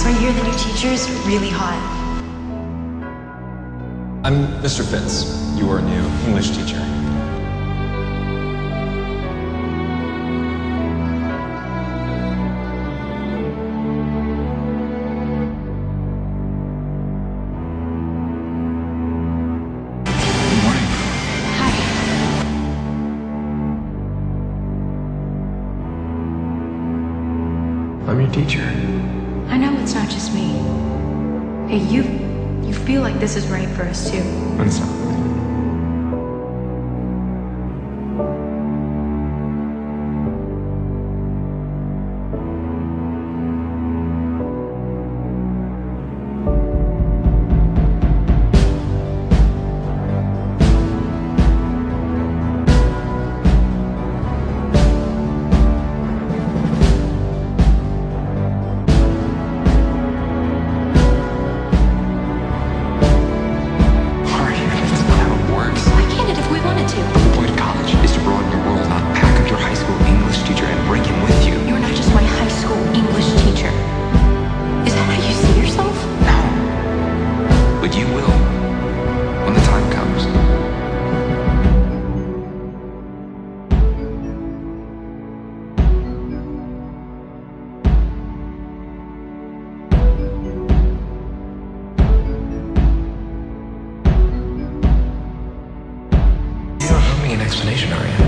So I hear the new teacher's really hot. I'm Mr. Fitz, your new English teacher. Good morning. Hi. I'm your teacher. I know it's not just me. Hey, you feel like this is right for us too. It's not. You will, when the time comes. You don't owe me an explanation, Aria.